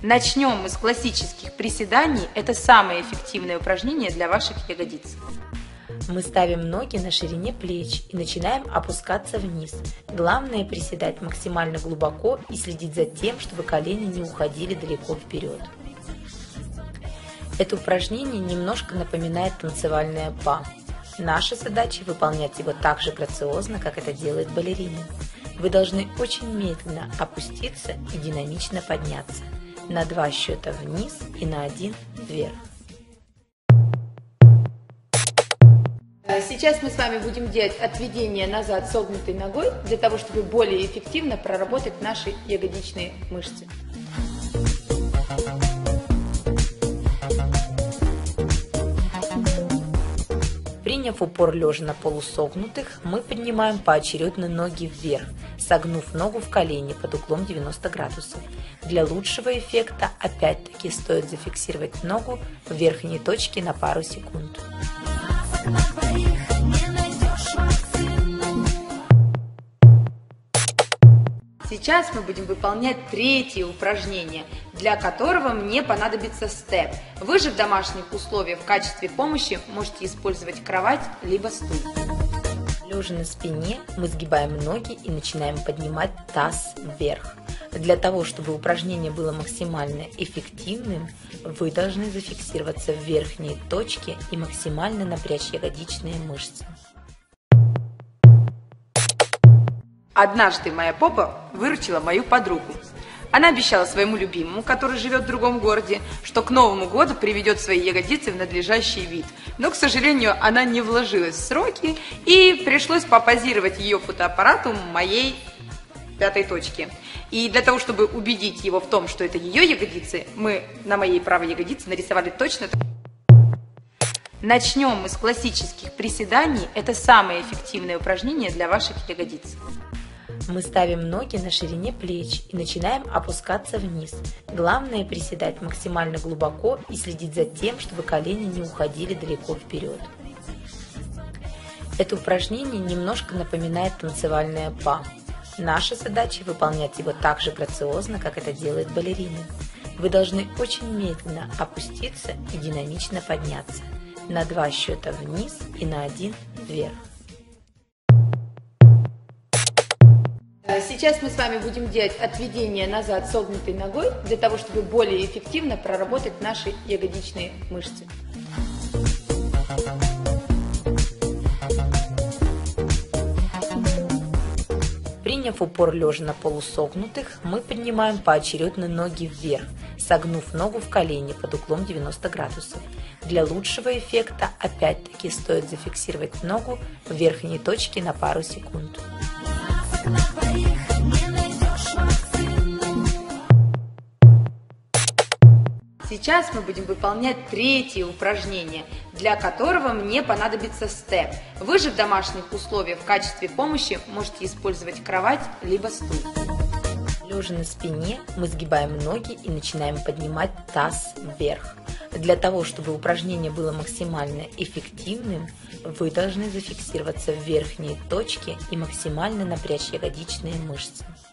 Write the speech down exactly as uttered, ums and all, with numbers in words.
Начнем мы с классических приседаний. Это самое эффективное упражнение для ваших ягодиц. Мы ставим ноги на ширине плеч и начинаем опускаться вниз. Главное приседать максимально глубоко и следить за тем, чтобы колени не уходили далеко вперед. Это упражнение немножко напоминает танцевальное па. Наша задача выполнять его так же грациозно, как это делают балерины. Вы должны очень медленно опуститься и динамично подняться. На два счета вниз и на один вверх. Сейчас мы с вами будем делать отведение назад согнутой ногой, для того, чтобы более эффективно проработать наши ягодичные мышцы. Приняв упор лежа на полусогнутых, мы поднимаем поочередно ноги вверх, согнув ногу в колени под углом девяносто градусов. Для лучшего эффекта опять-таки стоит зафиксировать ногу в верхней точке на пару секунд. Сейчас мы будем выполнять третье упражнение, для которого мне понадобится степ. Вы же в домашних условиях в качестве помощи можете использовать кровать либо стул. Лежа на спине, мы сгибаем ноги и начинаем поднимать таз вверх. Для того, чтобы упражнение было максимально эффективным, вы должны зафиксироваться в верхней точке и максимально напрячь ягодичные мышцы. Однажды моя попа выручила мою подругу. Она обещала своему любимому, который живет в другом городе, что к Новому году приведет свои ягодицы в надлежащий вид. Но, к сожалению, она не вложилась в сроки, и пришлось попозировать ее фотоаппарату моей пятой точке. И для того, чтобы убедить его в том, что это ее ягодицы, мы на моей правой ягодице нарисовали точно так. Начнем мы с классических приседаний. Это самое эффективное упражнение для ваших ягодиц. Мы ставим ноги на ширине плеч и начинаем опускаться вниз. Главное приседать максимально глубоко и следить за тем, чтобы колени не уходили далеко вперед. Это упражнение немножко напоминает танцевальное па. Наша задача выполнять его так же грациозно, как это делают балерины. Вы должны очень медленно опуститься и динамично подняться. На два счета вниз и на один вверх. Сейчас мы с вами будем делать отведение назад согнутой ногой, для того, чтобы более эффективно проработать наши ягодичные мышцы. Приняв упор лежа на полусогнутых, мы поднимаем поочередно ноги вверх, согнув ногу в колени под углом девяносто градусов. Для лучшего эффекта опять-таки стоит зафиксировать ногу в верхней точке на пару секунд. Сейчас мы будем выполнять третье упражнение, для которого мне понадобится степ. Вы же в домашних условиях в качестве помощи можете использовать кровать либо стул. Лежа на спине, мы сгибаем ноги и начинаем поднимать таз вверх. Для того, чтобы упражнение было максимально эффективным, вы должны зафиксироваться в верхней точке и максимально напрячь ягодичные мышцы.